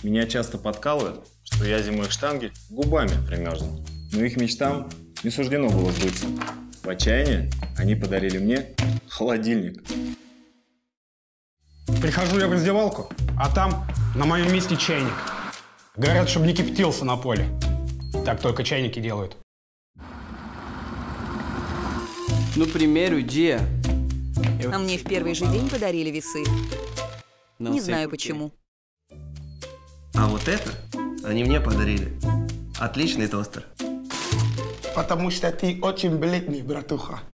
Меня часто подкалывают, что я зимой к штанге губами примерзну. Но их мечтам не суждено было сбыться. В отчаянии они подарили мне холодильник. Прихожу я в раздевалку, а там на моем месте чайник. Говорят, чтобы не кипятился на поле. Так только чайники делают. No primeiro dia... А мне в первый же день подарили весы. Не знаю почему. А вот это они мне подарили. Отличный тостер. Потому что ты очень бледный, братуха.